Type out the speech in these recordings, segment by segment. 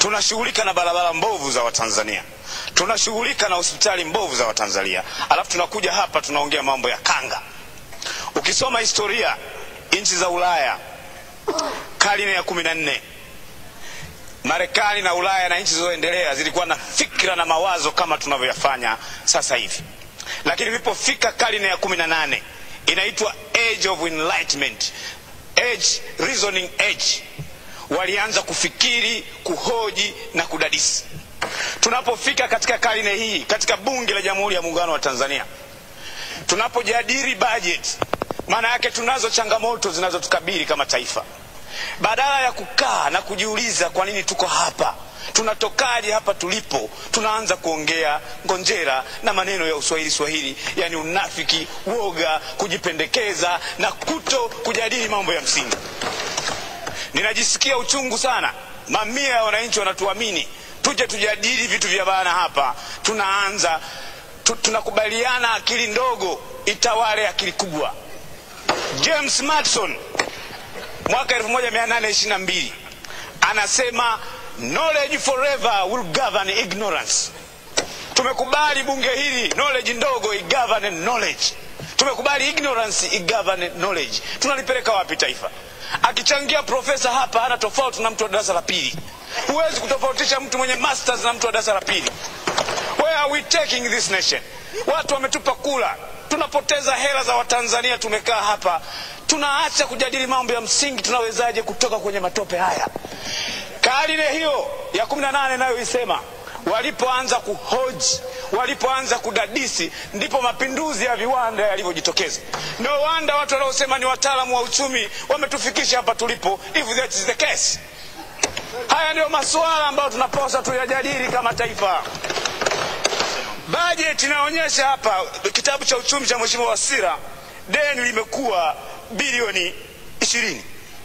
tunashughulika na barabara mbovu za Watanzania, tunashughulika na hospitali mbovu za Watanzania, alafu tunakuja hapa tunaongea mambo ya kanga. Ukisoma historia nchi za Ulaya karne ya 14, Marekani na Ulaya na nchi zilizoendelea zilikuwa na fikra na mawazo kama tunavyoyafanya sasa hivi. Lakini ilipofika karne ya 18, inaitwa Age of Enlightenment, reasoning age, walianza kufikiri, kuhoji na kudadisi. Tunapofika katika karne hii, katika bunge la Jamhuri ya Muungano wa Tanzania, tunapojadili budget, maana yake tunazo changamoto zinazotukabili kama taifa. Badala ya kukaa na kujiuliza kwa nini tuko hapa, tunatokaje hapa tulipo, tunaanza kuongea ngonjera na maneno ya Swahili, yani unafiki, woga, kujipendekeza na kuto kujadili mambo ya msingi. Ninajisikia uchungu sana. Mamia ya wananchi wanatuamini tuje tujadili vitu vya maana hapa. Tunaanza tunakubaliana akili ndogo itawale akili kubwa. James Madison mwaka 1822 anasema knowledge forever will govern ignorance. Tumekubali bunge hili knowledge ndogo igovern knowledge. Tumekubali ignorance igovern knowledge. Tunalipeleka wapi taifa? Akichangia profesa hapa hana tofauti na mtu wa darasa la pili. Huwezi kutofautisha mtu mwenye masters na mtu wa darasa la pili. Where are we taking this nation? Watu wametupa kula, tunapoteza hela za Watanzania, tumekaa hapa tunaacha kujadili mambo ya msingi. Tunawezaje kutoka kwenye matope haya? Karne hiyo ya 18 nayo isema, walipoanza kuhoji, walipoanza kudadisi, ndipo mapinduzi ya viwanda yalivyojitokeza. No wonder watu wanaosema ni wataalamu wa uchumi wametufikisha hapa tulipo, if that is the case. Haya ndio masuala ambayo tunapaswa tuyajadili kama taifa. Budget inaonyesha hapa, kitabu cha uchumi cha Mheshimiwa Wasira, deni limekuwa bilioni 20.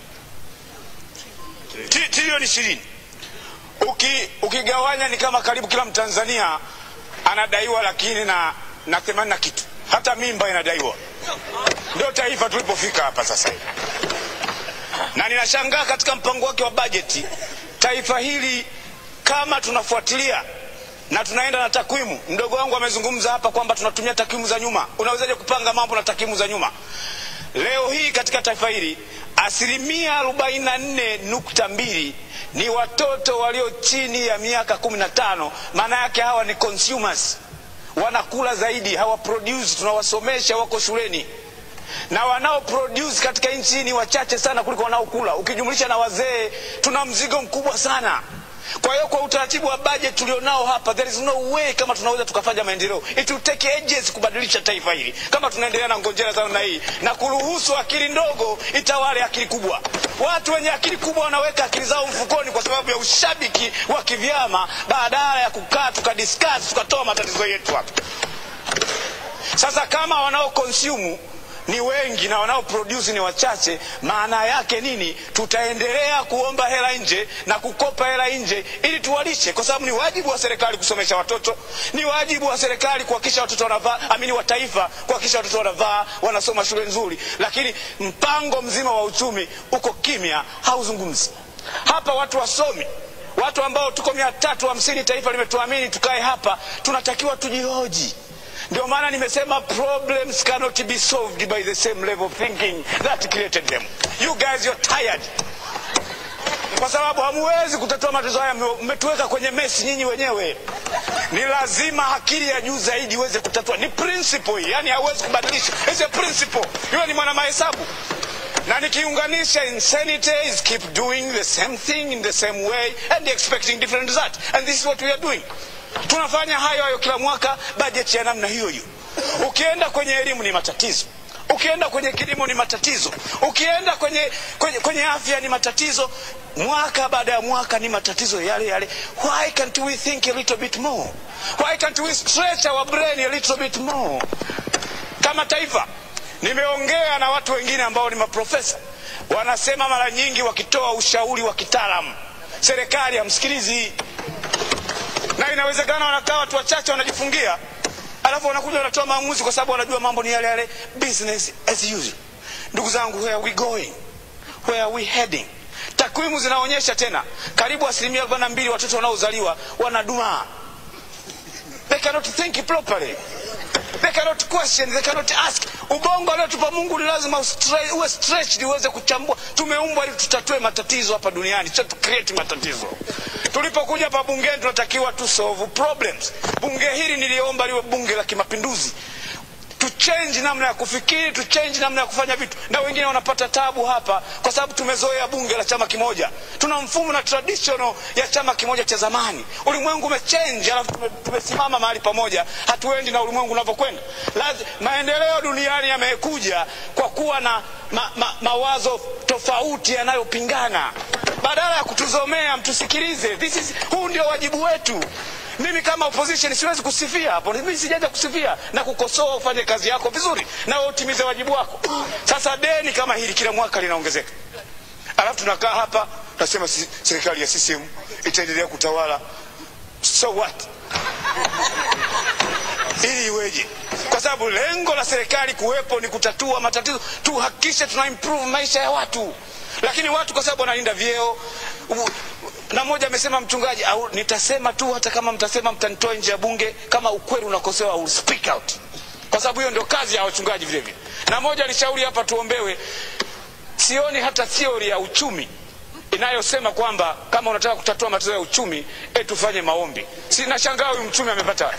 Trilioni 20. Ukigawanya ni kama karibu kila Mtanzania anadaiwa lakini na 80 na kitu. Hata mimba inadaiwa. Ndio taifa tulipofika hapa sasa hivi. Na ninashangaa katika mpango wake wa bajeti, taifa hili kama tunafuatilia na tunaenda na takwimu. Mdogo wangu amezungumza hapa kwamba tunatumia takwimu za nyuma. Unawezaje kupanga mambo na takwimu za nyuma? Leo hii katika taifa hili 44.2% ni watoto walio chini ya miaka 15. Maana yake hawa ni consumers, wanakula zaidi, hawa produce. Tunawasomesha, wako shuleni, na wanao produce katika nchi ni wachache sana kuliko wanaokula. Ukijumlisha na wazee, tuna mzigo mkubwa sana. Kwa hiyo kwa utaratibu wa budget tulionao hapa, there is no way kama tunaweza tukafanya maendeleo. It will take ages kubadilisha taifa hili kama tunaendelea na ngonjera sana na hii, na kuruhusu akili ndogo itawale akili kubwa. Watu wenye akili kubwa wanaweka akili zao mfukoni kwa sababu ya ushabiki wa kivyama, badala ya kukaa tukadiscuss tukatoa matatizo yetu hapa. Sasa kama wanao consume ni wengi na wanao produce ni wachache, maana yake nini? Tutaendelea kuomba hela nje na kukopa hela nje ili tuwalishe, kwa sababu ni wajibu wa serikali kusomesha watoto, ni wajibu wa serikali kuhakikisha watoto wanavaa, wa taifa kuhakikisha watoto wanavaa, wanasoma shule nzuri. Lakini mpango mzima wa uchumi uko kimya, hauzungumzi. Hapa watu wasomi, watu ambao tuko 350, taifa limetuamini tukae hapa, tunatakiwa tujihoji. Ndio maana nimesema problems cannot be solved by the same level of thinking that created them. You guys, you're tired. Kwa sababu hamuwezi kutatua matatizo haya, mmetuweka kwenye mesi nyinyi wenyewe. Ni lazima akili ya juu zaidi iweze kutatua. Ni principle, yani hauwezi kubadilisha. It's a principle. Yule ni mwana mahesabu. Na nikiunganisha, insanity is keep doing the same thing in the same way and expecting different results. And this is what we are doing. Tunafanya hayo kila mwaka, budget ya namna hiyo hiyo. Ukienda kwenye elimu ni matatizo, ukienda kwenye kilimo ni matatizo, ukienda kwenye afya ni matatizo, mwaka baada ya mwaka ni matatizo yale yale. Why can't we think a little bit more? Why can't we stretch our brain a little bit more? Kama taifa, nimeongea na watu wengine ambao ni maprofesa, wanasema mara nyingi wakitoa ushauri wa kitaalamu, serikali hamsikilizi. Na inawezekana wanakaa watu wachache wanajifungia, alafu wanakuja wanatoa maamuzi kwa sababu wanajua mambo ni yale yale, business as usual. Ndugu zangu, where are we going? Where are we heading? Takwimu zinaonyesha tena karibu 42% watoto wanaozaliwa wanadumaa. They cannot think properly. They cannot question, they cannot ask. Ubongo aliotupa Mungu ni lazima uwe stretched uweze kuchambua. Tumeumbwa ili tutatue matatizo hapa duniani, sio tu create matatizo. Tulipokuja hapa bungeni tunatakiwa tu solve problems. Bunge hili niliomba liwe bunge la kimapinduzi. To change namna ya kufikiri, to change namna ya kufanya vitu. Na wengine wanapata tabu hapa kwa sababu tumezoea bunge la chama kimoja. Tuna mfumo na traditional ya chama kimoja cha zamani. Ulimwengu umechange, alafu tumesimama mahali pamoja, hatuendi na ulimwengu unavyokwenda. Maendeleo duniani yamekuja kwa kuwa na mawazo tofauti yanayopingana. Badala ya kutuzomea, mtusikilize. Huu ndio wajibu wetu. Mimi kama opposition siwezi kusifia hapo. Mimi sijaja kusifia na kukosoa. Ufanye kazi yako vizuri na utimize wajibu wako. Sasa deni kama hili kila mwaka linaongezeka. Alafu tunakaa hapa tunasema serikali ya CCM itaendelea kutawala. So what? Ili iweje? Kwa sababu lengo la serikali kuwepo ni kutatua matatizo, tuhakikishe tuna improve maisha ya watu. Lakini watu kwa sababu wanalinda vyeo. Na mmoja amesema mchungaji, au nitasema tu hata kama mtasema mtanitoa nje ya bunge, kama ukweli unakosewa au speak out. Kwa sababu hiyo ndio kazi ya wachungaji vile vile. Na mmoja alishauri hapa tuombewe. Sioni hata theory ya uchumi inayosema kwamba kama unataka kutatua matatizo ya uchumi, tufanye maombi. Nashangaa huyu mchumi amepata.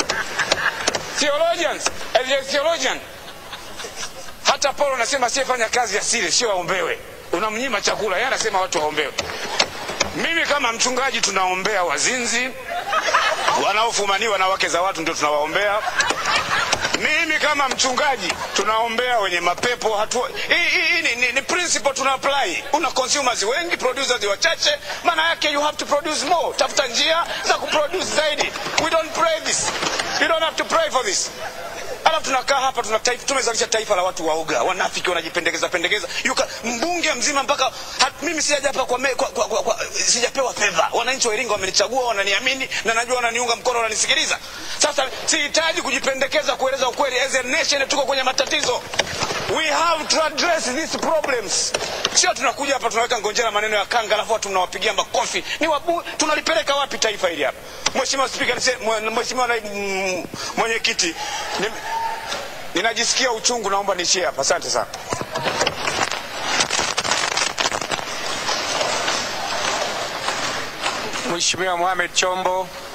Theologian. Hata Paulo anasema asiyefanya kazi ya siri sio aombewe. Unamnyima chakula, yeye anasema watu waombewe. Mimi kama mchungaji tunaombea wazinzi, wanaofumaniwa na wake za watu ndio tunawaombea. Mimi kama mchungaji tunaombea wenye mapepo. Hii ni principle tuna apply. Una consumers wengi, producers wachache, maana yake you have to produce more. Tafuta njia za kuproduce zaidi. We don't pray this. You don't have to pray for this. Alafu tunakaa hapa tumezalisha taifa la watu waoga, wanafiki, wanajipendekeza. Mbunge mzima mpaka mimi sijaja hapa sijapewa favor. Wananchi wa Iringa wamenichagua, wananiamini na najua wananiunga mkono, wananisikiliza. Sasa sihitaji kujipendekeza kueleza ukweli. As a nation tuko kwenye matatizo. We have to address these problems. Sio tunakuja hapa tunaweka ngonjera maneno ya kanga alafu watu mnawapigia makofi. Tunalipeleka wapi taifa hili hapa? Mheshimiwa Speaker, Mheshimiwa Mwenyekiti, ninajisikia uchungu, naomba niishie hapa. Asante sana. Mheshimiwa Mohamed Chombo.